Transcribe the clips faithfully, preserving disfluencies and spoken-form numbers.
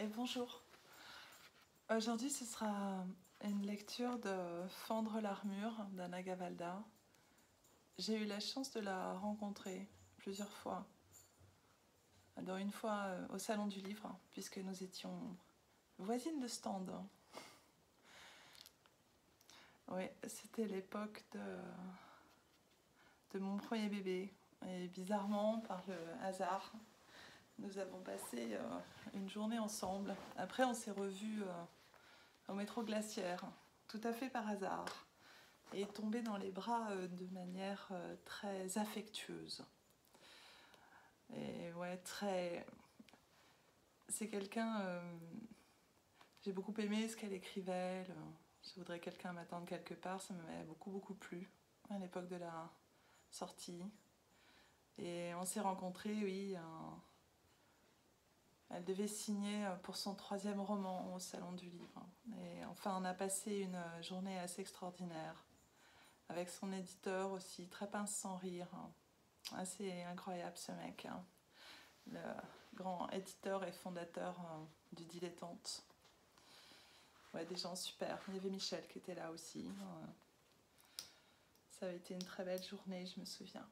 et bonjour. Aujourd'hui, ce sera une lecture de Fendre l'armure d'Anna Gavalda. J'ai eu la chance de la rencontrer plusieurs fois, dont une fois au Salon du Livre, puisque nous étions voisines de stand. Oui, c'était l'époque de, de mon premier bébé. Et bizarrement, par le hasard, nous avons passé euh, une journée ensemble. Après, on s'est revus euh, au métro Glacière, tout à fait par hasard, et tombé dans les bras euh, de manière euh, très affectueuse. Et ouais, très... C'est quelqu'un... Euh... J'ai beaucoup aimé ce qu'elle écrivait. Le... Je voudrais quelqu'un m'attendre quelque part, ça m'avait beaucoup, beaucoup plu à l'époque de la sortie. Et on s'est rencontrés, oui, un... elle devait signer pour son troisième roman au Salon du Livre. Et enfin, on a passé une journée assez extraordinaire, avec son éditeur aussi, très pince sans rire. Assez incroyable ce mec, hein. Le grand éditeur et fondateur du Dilettante. Ouais, des gens super. Il y avait Michel qui était là aussi. Ça avait été une très belle journée, je me souviens.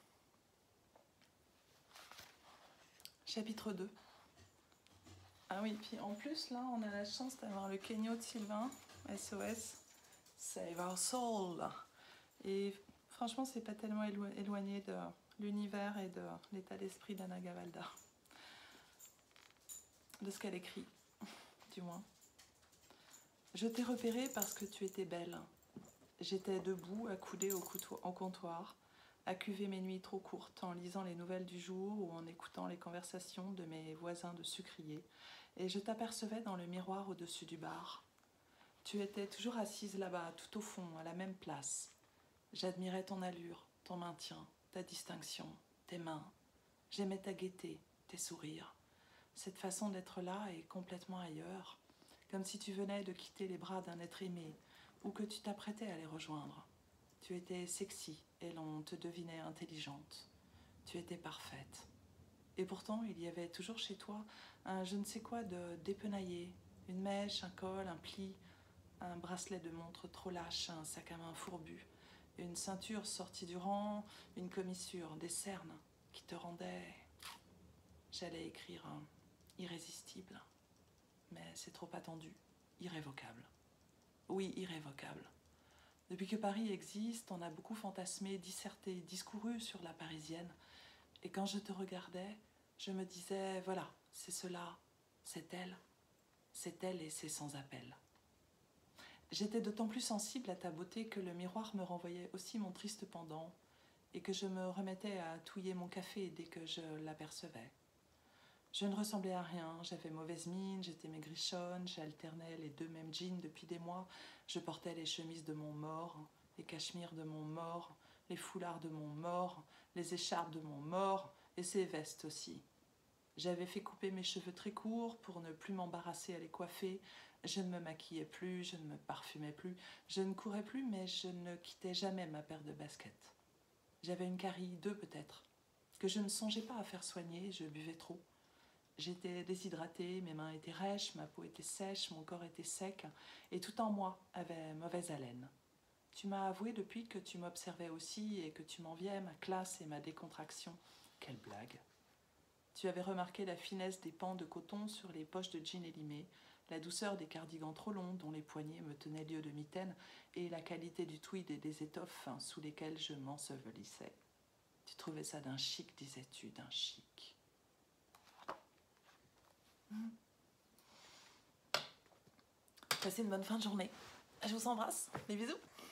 Chapitre deux. Ah oui, puis en plus, là, on a la chance d'avoir le Kenyo de Sylvain, S O S, Save Our Soul. Et franchement, c'est pas tellement éloigné de l'univers et de l'état d'esprit d'Anna Gavalda. De ce qu'elle écrit, du moins. Je t'ai repérée parce que tu étais belle. J'étais debout, accoudée au, au comptoir, à cuver mes nuits trop courtes en lisant les nouvelles du jour ou en écoutant les conversations de mes voisins de sucrier, et je t'apercevais dans le miroir au-dessus du bar. Tu étais toujours assise là-bas, tout au fond, à la même place. J'admirais ton allure, ton maintien, ta distinction, tes mains. J'aimais ta gaieté, tes sourires. Cette façon d'être là est complètement ailleurs, comme si tu venais de quitter les bras d'un être aimé ou que tu t'apprêtais à les rejoindre. Tu étais sexy et l'on te devinait intelligente. Tu étais parfaite. Et pourtant, il y avait toujours chez toi un je ne sais quoi de dépenaillé, une mèche, un col, un pli, un bracelet de montre trop lâche, un sac à main fourbu, une ceinture sortie du rang, une commissure, des cernes qui te rendaient... J'allais écrire un irrésistible, mais c'est trop attendu, irrévocable. Oui, irrévocable. Depuis que Paris existe, on a beaucoup fantasmé, disserté, discouru sur la parisienne. Et quand je te regardais, je me disais, voilà, c'est cela, c'est elle, c'est elle et c'est sans appel. J'étais d'autant plus sensible à ta beauté que le miroir me renvoyait aussi mon triste pendant et que je me remettais à touiller mon café dès que je l'apercevais. Je ne ressemblais à rien, j'avais mauvaise mine, j'étais maigrichonne, j'alternais les deux mêmes jeans depuis des mois, je portais les chemises de mon mort, les cachemires de mon mort, les foulards de mon mort, les écharpes de mon mort, et ses vestes aussi. J'avais fait couper mes cheveux très courts pour ne plus m'embarrasser à les coiffer, je ne me maquillais plus, je ne me parfumais plus, je ne courais plus, mais je ne quittais jamais ma paire de baskets. J'avais une carie, deux peut-être, que je ne songeais pas à faire soigner, je buvais trop. J'étais déshydratée, mes mains étaient rêches, ma peau était sèche, mon corps était sec, et tout en moi avait mauvaise haleine. Tu m'as avoué depuis que tu m'observais aussi et que tu m'enviais ma classe et ma décontraction. Quelle blague! Tu avais remarqué la finesse des pans de coton sur les poches de jean élimées, la douceur des cardigans trop longs dont les poignets me tenaient lieu de mitaine et la qualité du tweed et des étoffes fins sous lesquelles je m'ensevelissais. Tu trouvais ça d'un chic, disais-tu, d'un chic. Passez une bonne fin de journée. Je vous embrasse. Des bisous.